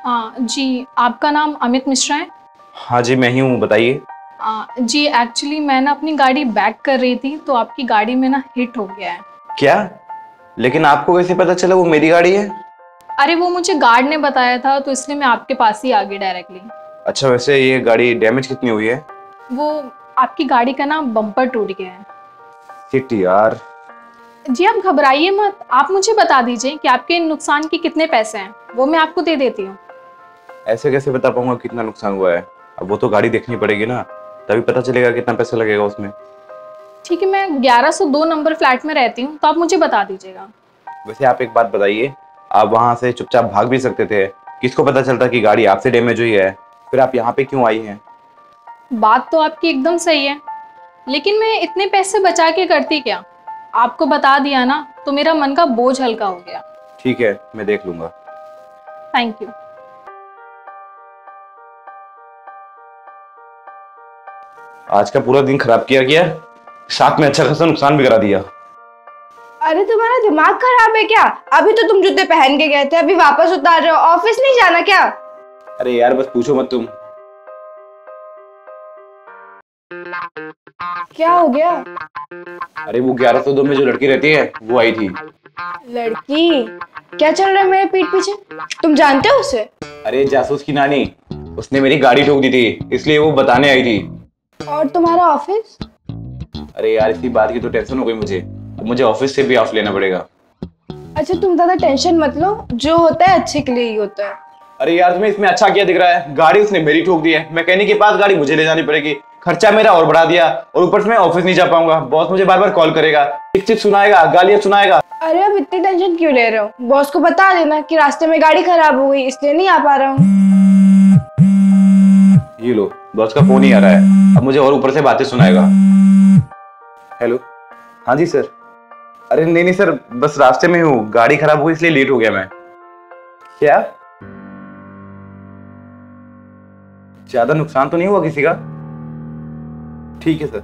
जी, आपका नाम अमित मिश्रा है? हाँ जी, मैं ही हूँ, बताइए। जी, एक्चुअली मैं ना अपनी गाड़ी बैक कर रही थी तो आपकी गाड़ी में ना हिट हो गया है। क्या? लेकिन आपको कैसे पता चला वो मेरी गाड़ी है? अरे वो मुझे गार्ड ने बताया था तो इसलिए मैं आपके पास ही आ गई डायरेक्टली। अच्छा, वैसे ये गाड़ी डैमेज कितनी हुई है? वो आपकी गाड़ी का ना बम्पर टूट गया है। शिट यार। जी आप घबराइए मत, आप मुझे बता दीजिए कि आपके नुकसान के कितने पैसे हैं, वो मैं आपको दे देती हूँ। ऐसे कैसे बता पाऊंगा कितना नुकसान हुआ है? अब वो तो गाड़ी देखनी पड़ेगी ना, तभी पता चलेगा कितना पैसा लगेगा उसमें। ठीक है, मैं 1102 नंबर फ्लैट में रहती हूँ तो आप मुझे बता दीजिएगा। वैसे आप एक बात बताइए, आप वहां से चुपचाप भाग भी सकते थे। किसको पता चलता कि गाड़ी आपसे डैमेज हुई है? फिर आप यहाँ पे क्यों आई हैं? बात तो आपकी एकदम सही है, लेकिन मैं इतने पैसे बचा के करती क्या? आपको बता दिया ना तो मेरा मन का बोझ हल्का हो गया। ठीक है, मैं देख लूंगा। Thank you. आज का पूरा दिन खराब किया गया, साथ में अच्छा खासा नुकसान भी करा दिया। अरे तुम्हारा दिमाग खराब है क्या? अभी तो तुम जूते पहन के गए थे, अभी वापस उतार रहे हो। ऑफिस नहीं जाना क्या? अरे यार बस पूछो मत तुम। क्या हो गया? अरे वो 1102 में जो लड़की रहती है वो आई थी। लड़की? क्या चल रहा है मेरे पीठ पीछे? तुम जानते हो उसे? अरे जासूस की नानी, उसने मेरी गाड़ी ठोक दी थी, इसलिए वो बताने आई थी। और तुम्हारा ऑफिस? अरे यार इसी बात की तो टेंशन हो गई मुझे, अब मुझे ऑफिस से भी ऑफ लेना पड़ेगा। अच्छा तुम ज्यादा टेंशन मत लो, जो होता है अच्छे के लिए ही होता है। अरे यार तुम्हें इसमें अच्छा क्या दिख रहा है? गाड़ी उसने मेरी ठोक दी है, मैकेनिक के पास गाड़ी मुझे ले जानी पड़ेगी, खर्चा मेरा और बढ़ा दिया, और ऊपर से मैं ऑफिस नहीं जा पाऊंगा। बॉस मुझे बार बार कॉल करेगा, चिक चिक सुनाएगा, गालियां सुनाएगा। अरे अब इतनी टेंशन क्यों ले रहे हो? बॉस को बता देना कि रास्ते में गाड़ी खराब हो गई इसलिए नहीं आ पा रहा हूँ। ये लो, बॉस का फोन ही आ रहा है, अब मुझे और ऊपर से बातें सुनाएगा। हेलो। हाँ जी सर। अरे नहीं नहीं सर, बस रास्ते में हूँ, गाड़ी खराब हुई इसलिए लेट हो गया मैं। क्या? ज्यादा नुकसान तो नहीं हुआ किसी का? ठीक है सर।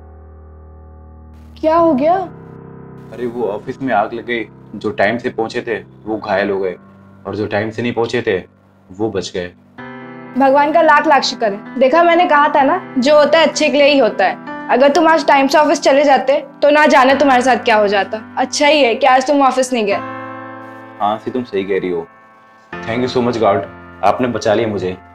क्या हो गया? अरे वो ऑफिस में आग लग गई, जो टाइम से पहुंचे थे वो घायल हो गए, और जो टाइम से नहीं पहुंचे थे वो बच गए। भगवान का लाख लाख शुक्र है। देखा, मैंने कहा था ना, जो होता है अच्छे के लिए ही होता है। अगर तुम आज टाइम से ऑफिस चले जाते तो ना जाने तुम्हारे साथ क्या हो जाता। अच्छा ही है कि आज तुम ऑफिस नहीं गए। हाँ सी, तुम सही कह रही हो। Thank you so much God, आपने बचा लिया मुझे।